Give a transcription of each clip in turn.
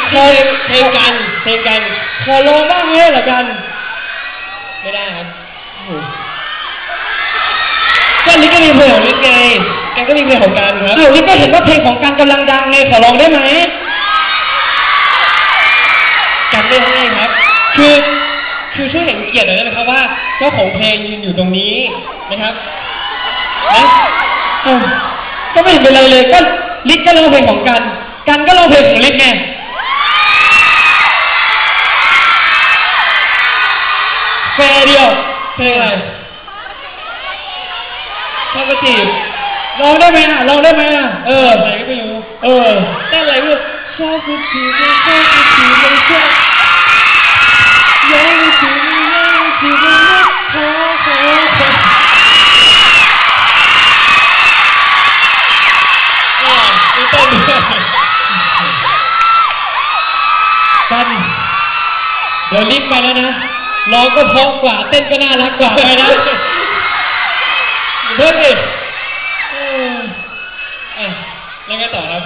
เพลงกันขอร้องบ้างเลยเหรอกันไม่ได้ครับก็ลิศก็มีเพลงของลิศไงกันก็มีเพลงของกันครับลิศก็เห็นว่าเพลงของกันกำลังดังไงขอร้องได้ไหมกันไม่ให้ครับคือช่วยเห็นเกียรติหน่อยได้ไหมครับว่าเจ้าของเพลงยืนอยู่ตรงนี้นะครับนะก็ไม่เห็นเป็นไรเลยก็ลิศก็ร้องเพลงของกันก็ร้องเพลงของลิศไงแฟร์เดียวเพลงอะไรชอบกระจีบร้องได้ไหมร้องได้ไหมอะไรก็ไม่รู้เต้นอะไรไม่รู้ชอบกระจีบไม่ชอบกระจีบไม่ชอบย้ายกระจีบไม่ขอต้นกันเดี๋ยวลิฟต์ไปแล้วนะร้องก็เพราะกว่าเต้นก็น่ารักกว่าไปนะเพื่อนดิแล้วไงต่อครับ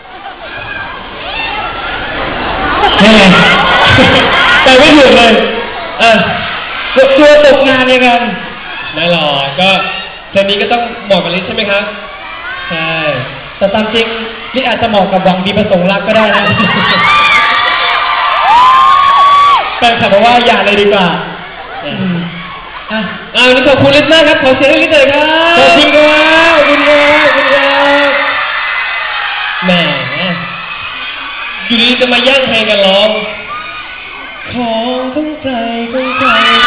แต่ไม่ถูกเลยตัวตกงานยังไงไม่หรอกก็เพลงนี้ก็ต้องเหมาะกับลิศใช่ไหมครับใช่แต่ตามจริงลิศอาจจะเหมาะกับหวังดีประสงค์รักก็ได้นะแต่ขับบอกว่าอย่าเลยดีกว่าวันนี้ขอบคุณลิศมากครับขอเสียงให้ลิศเลยครับขอบคุณครับแหมอยู่ดีจะมาแย่งเพลงกันร้องของทั้งใจของใคร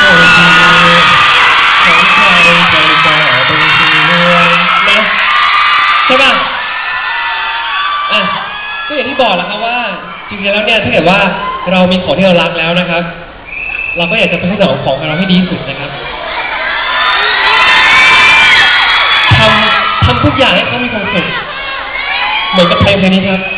ของใครใจก็ต้องเสียนะใช่ป่ะก็อย่างที่บอกแหละครับว่าจริงๆแล้วเนี่ยถ้าเกิดว่าเรามีของที่เรารักแล้วนะครับเราก็อยากจะพัฒนาของเราให้ดีที่สุดนะครับทำทุกอย่างให้เขามีความสุขเหมือนกับเพลงนี้ครับ